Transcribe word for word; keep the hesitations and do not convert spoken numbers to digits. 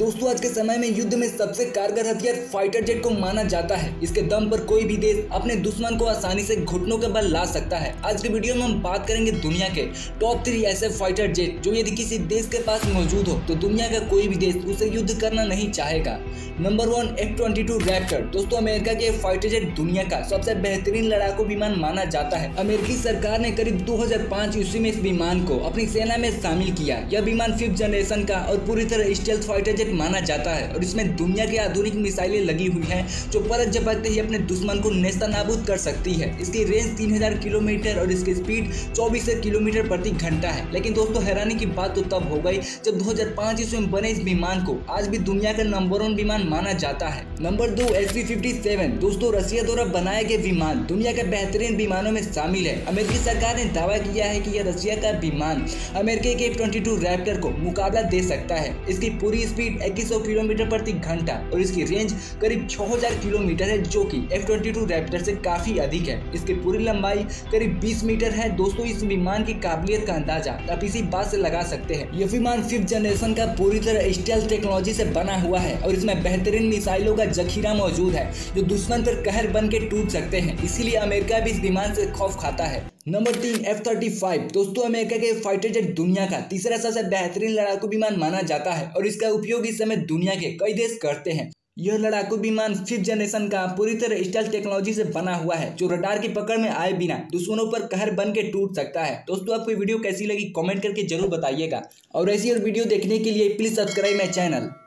दोस्तों आज के समय में युद्ध में सबसे कारगर हथियार फाइटर जेट को माना जाता है। इसके दम पर कोई भी देश अपने दुश्मन को आसानी से घुटनों के बल ला सकता है। आज के वीडियो में हम बात करेंगे दुनिया के टॉप थ्री ऐसे फाइटर जेट जो यदि किसी देश के पास मौजूद हो तो दुनिया का कोई भी देश उसे युद्ध करना नहीं चाहेगा। Number one F twenty two raptor. दोस्तों अमेरिका के फाइटर जेट दुनिया का सबसे बेहतरीन लड़ाकू विमान माना जाता है। अमेरिकी सरकार ने करीब दो हज़ार पाँच ईस्वी में इस विमान को अपनी सेना में शामिल किया। यह विमान फिफ्थ जनरेशन का और पूरी तरह स्टेल्थ फाइटर जेट माना जाता है और इसमें दुनिया की आधुनिक मिसाइलें लगी हुई हैं जो पलक झपकते ही अपने दुश्मन को नेस्तनाबूद कर सकती है। इसकी रेंज तीन हज़ार किलोमीटर और इसकी स्पीड चौबीस किलोमीटर प्रति घंटा है। लेकिन दोस्तों हैरानी की बात तो तब हो गई जब दो हज़ार पाँच ईस्वी में बने इस विमान को आज भी दुनिया का नंबर वन विमान माना जाता है। नंबर दो एस पी फिफ्टी सेवन। दोस्तों रसिया द्वारा बनाए गए विमान दुनिया के बेहतरीन विमानों में शामिल है। अमेरिकी सरकार ने दावा किया है कि यह रसिया का विमान अमेरिका के एफ ट्वेंटी टू रैप्टर को मुकाबला दे सकता है। इसकी पूरी स्पीड इक्कीस सौ किलोमीटर प्रति घंटा और इसकी रेंज करीब छह हज़ार किलोमीटर है जो कि एफ ट्वेंटी टू रैप्टर से काफी अधिक है। इसकी पूरी लंबाई करीब बीस मीटर है। दोस्तों इस विमान की काबिलियत का अंदाजा आप इसी बात से लगा सकते हैं। यह विमान फिफ्थ जनरेशन का पूरी तरह स्टेल्थ टेक्नोलॉजी से बना हुआ है और इसमें बेहतरीन मिसाइलों का जखीरा मौजूद है जो दुश्मन पर कहर बन के टूट सकते हैं। इसीलिए अमेरिका भी इस विमान से खौफ खाता है। नंबर तीन एफ थर्टी फाइव। दोस्तों अमेरिका के फाइटर जेट दुनिया का तीसरा सबसे बेहतरीन लड़ाकू विमान माना जाता है और इसका उपयोग इस समय दुनिया के कई देश करते हैं। यह लड़ाकू विमान फिफ्थ जनरेशन का पूरी तरह स्टेल्थ टेक्नोलॉजी से बना हुआ है जो रडार की पकड़ में आए बिना दुश्मनों पर कहर बन के टूट सकता है। दोस्तों आपको वीडियो कैसी लगी कमेंट करके जरूर बताइएगा और ऐसी और वीडियो देखने के लिए प्लीज सब्सक्राइब माय चैनल।